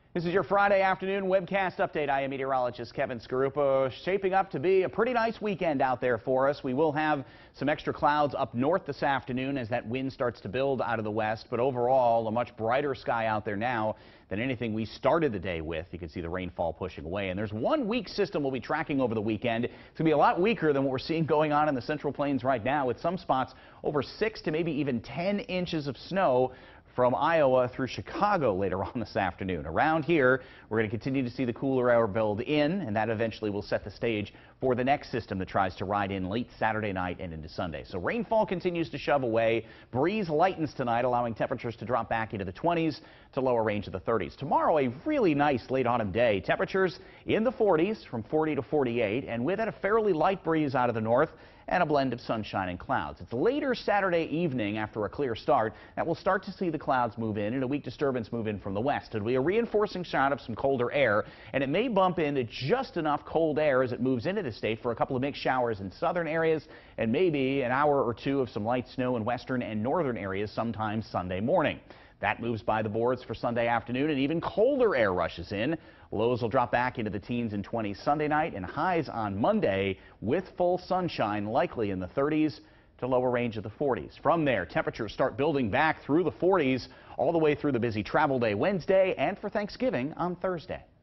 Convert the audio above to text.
This is your Friday afternoon webcast update. I am meteorologist Kevin Scaruppo. Shaping up to be a pretty nice weekend out there for us. We will have some extra clouds up north this afternoon as that wind starts to build out of the west. But overall, a much brighter sky out there now than anything we started the day with. You can see the rainfall pushing away. And there's one weak system we'll be tracking over the weekend. It's going to be a lot weaker than what we're seeing going on in the Central Plains right now, with some spots over 6 to maybe even 10 inches of snow from Iowa through Chicago later on this afternoon. Around here, we're going to continue to see the cooler air build in, and that eventually will set the stage for the next system that tries to ride in late Saturday night and into Sunday. So rainfall continues to shove away. Breeze lightens tonight, allowing temperatures to drop back into the 20s to lower range of the 30s. Tomorrow, a really nice late autumn day. Temperatures in the 40s from 40 to 48, and with a fairly light breeze out of the north and a blend of sunshine and clouds. It's later Saturday evening after a clear start that we'll start to see the clouds move in and a weak disturbance move in from the west. It'll be a reinforcing shot of some colder air, and it may bump into just enough cold air as it moves into the state for a couple of mixed showers in southern areas and maybe an hour or two of some light snow in western and northern areas sometime Sunday morning. That moves by the boards for Sunday afternoon, and even colder air rushes in. Lows will drop back into the teens and 20s Sunday night, and highs on Monday with full sunshine likely in the 30s to lower range of the 40s. From there, temperatures start building back through the 40s all the way through the busy travel day Wednesday and for Thanksgiving on Thursday.